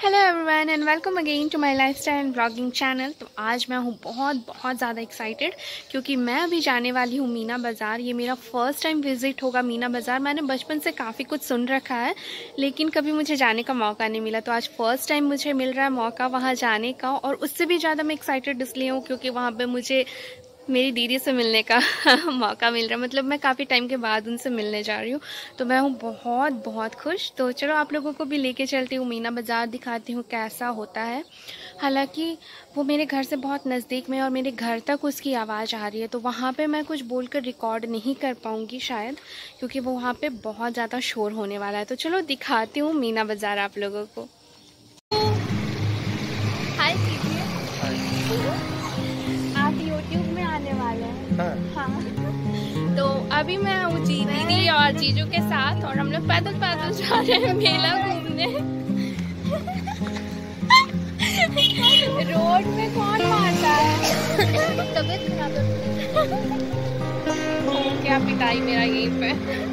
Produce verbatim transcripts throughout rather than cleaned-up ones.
Hello everyone and welcome again to my lifestyle and blogging channel. तो आज मैं हूँ बहुत बहुत ज़्यादा एक्साइटेड क्योंकि मैं अभी जाने वाली हूँ मीना बाज़ार। ये मेरा फ़र्स्ट टाइम विज़िट होगा मीना बाज़ार। मैंने बचपन से काफ़ी कुछ सुन रखा है लेकिन कभी मुझे जाने का मौका नहीं मिला। तो आज फ़र्स्ट टाइम मुझे मिल रहा है मौका वहाँ जाने का, और उससे भी ज़्यादा मैं एक्साइटेड इसलिए हूँ क्योंकि वहाँ पर मुझे मेरी दीदी से मिलने का मौका मिल रहा है। मतलब मैं काफ़ी टाइम के बाद उनसे मिलने जा रही हूँ, तो मैं हूँ बहुत बहुत खुश। तो चलो आप लोगों को भी लेके चलती हूँ मीना बाज़ार, दिखाती हूँ कैसा होता है। हालांकि वो मेरे घर से बहुत नज़दीक में और मेरे घर तक उसकी आवाज़ आ रही है, तो वहाँ पे मैं कुछ बोलकर रिकॉर्ड नहीं कर पाऊँगी शायद, क्योंकि वो वहाँ पे बहुत ज़्यादा शोर होने वाला है। तो चलो दिखाती हूँ मीना बाज़ार आप लोगों को। हाय कीजिए, आप यूट्यूब में आने वाले हैं? हाँ, हाँ। तो अभी मैं हूँ जी दीदी और जीजू के साथ, और हम लोग पैदल पैदल जा रहे हैं मेला घूमने। रोड में कौन मारता है? तबीयत खराब है क्या? पिटाई मेरा यहीं पे।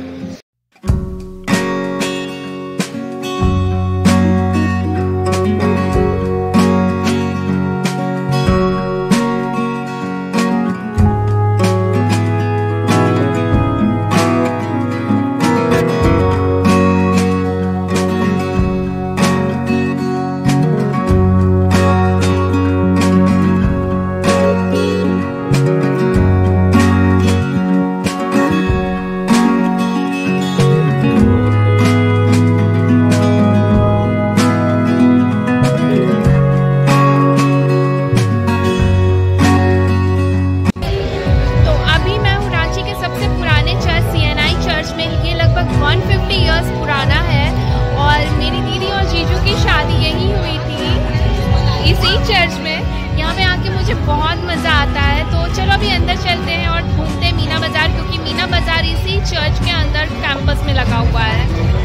इसी चर्च में यहाँ पे आके मुझे बहुत मज़ा आता है। तो चलो अभी अंदर चलते हैं और घूमते हैं मीना बाज़ार, क्योंकि मीना बाज़ार इसी चर्च के अंदर कैंपस में लगा हुआ है।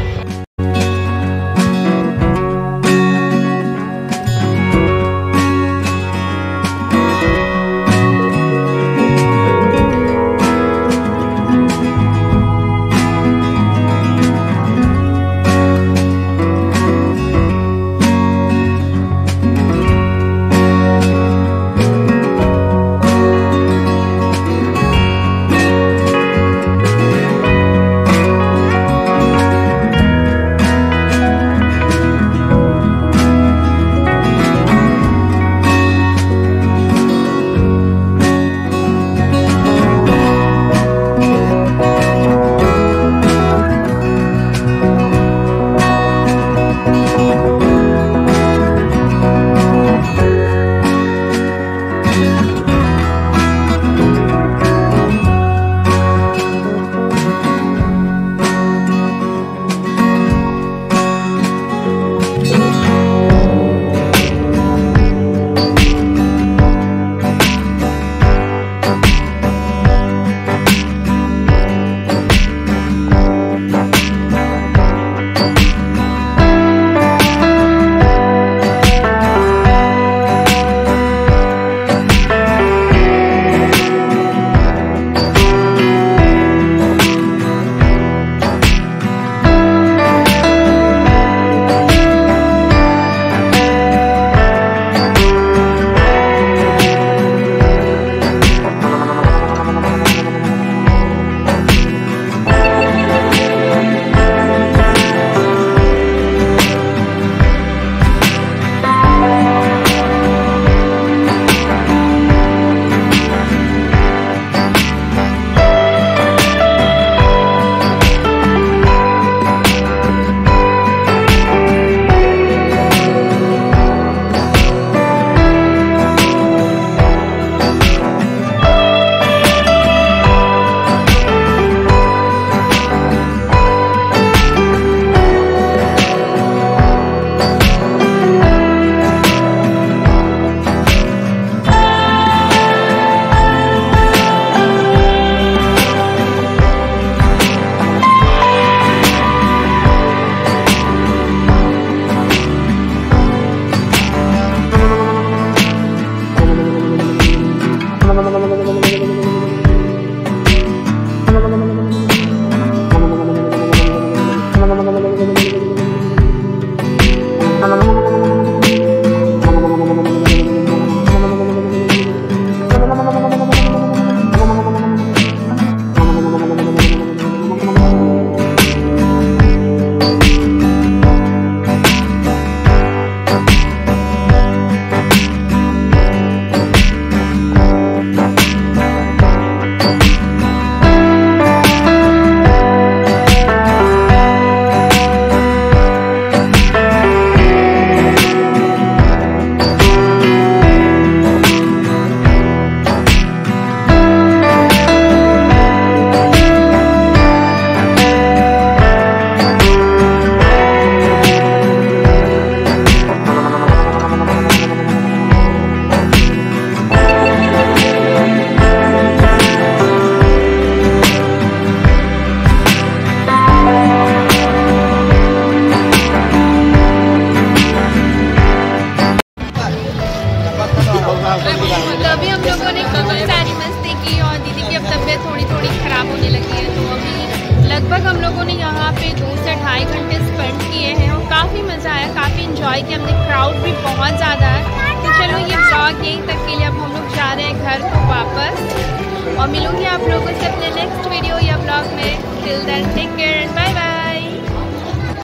एंजॉय किया हमने, क्राउड भी बहुत ज़्यादा है। तो चलो ये ब्लॉग यहीं तक के लिए, अब हम लोग जा रहे हैं घर को वापस और मिलूंगी आप लोगों से अपने नेक्स्ट वीडियो या ब्लॉग में। Till then take care and bye bye.